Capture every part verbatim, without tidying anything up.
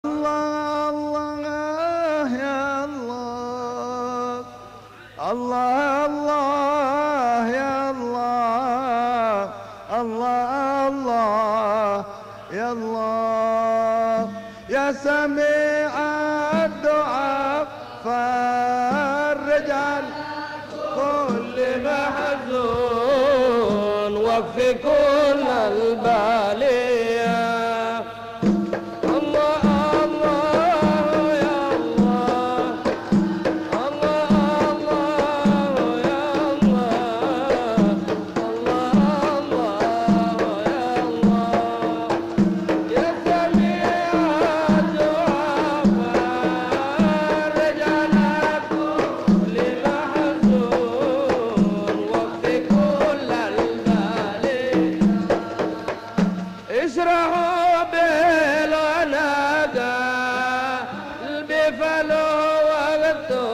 الله الله يا الله الله الله يا الله الله الله يا الله يا سميع الدعاء فرج عن كل محزون واكفي كل البالية. اشرحوا بالعناقة قلبي فلو وقته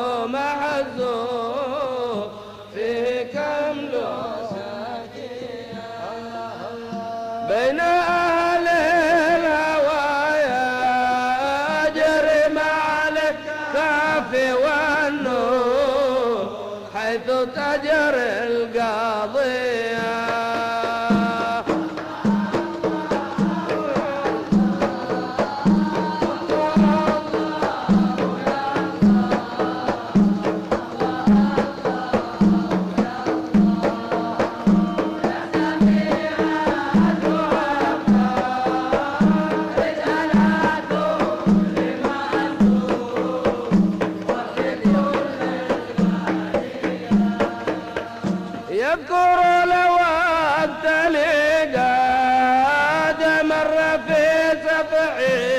محزون فيه كم لوساتية بين أهل الهوايا أجري مع الكافي والنور حيث تجري القضية. يذكر الوقت لقاد مر في سفحي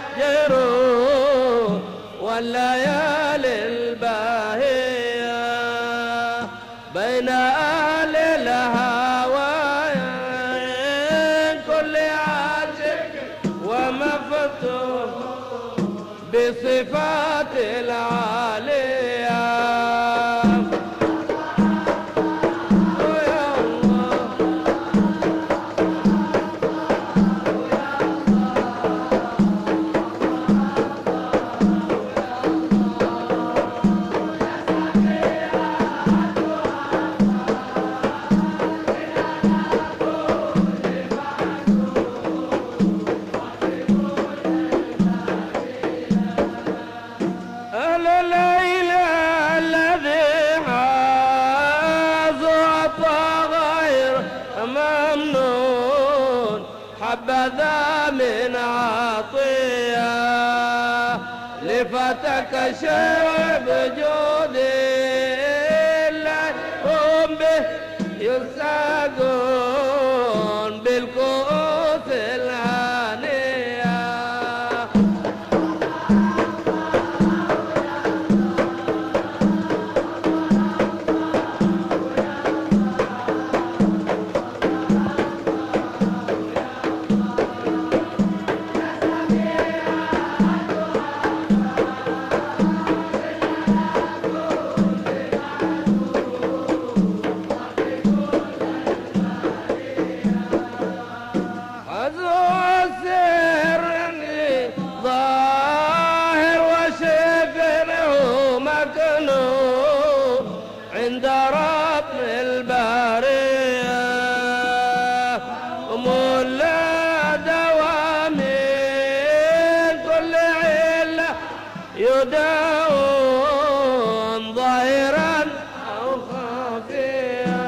جروح والليالي الباهية بين أهل الهوايا كل عاشق ومفتوح بصفات العالية. أهل الليل الذي حازوا عطا غير ممنون حبذا من عطية لفتك شعب جودي هم به يساقون بالكؤوس الهانية. ظاهر وشفره مكنون عند رب البارية ملا دوامين كل علة يداوم ظاهرا أو خفيا.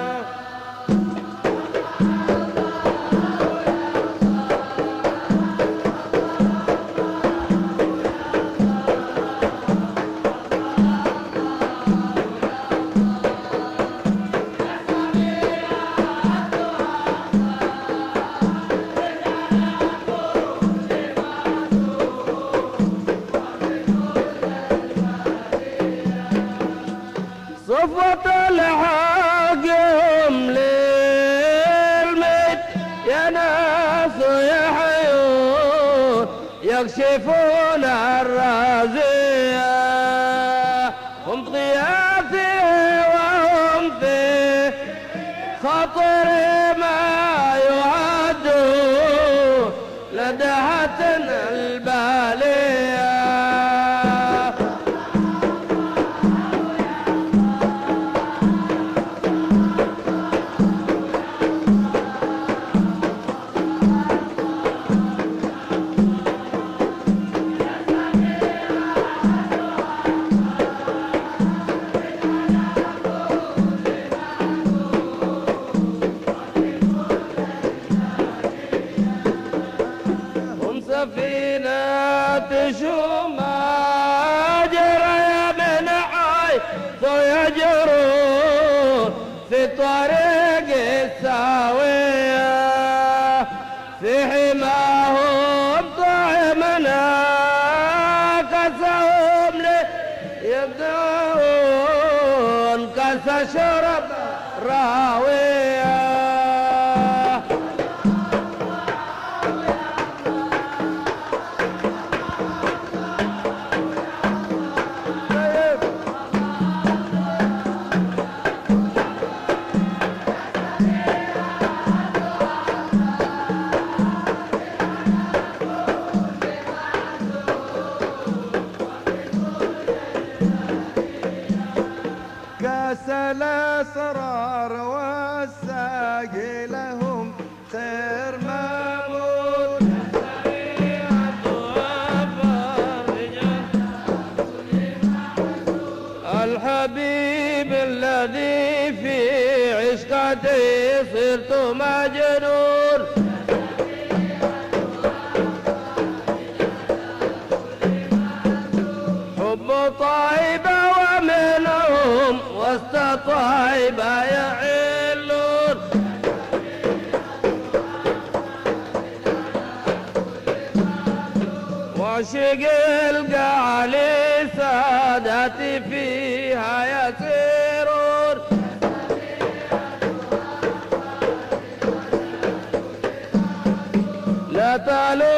صفوة الحق يوم للميت يا ناس يحيون يكشفون الرازية هم ضيافي وهم في خطر ما يعدون لدهتنا البالي. فتشوا ما جرى من حيث يجرون في طريق الساوية في حماهم طعمنا كسهم يبدون كس شرب راوية كاس الاسرار والساقي لهم خير مامون الحبيب الذي في عشقتي صرت مجنون حب طيبة ومنهم وسط طيبة يحلون وعشق القعلي سادتي فيها يسيرون لا تلو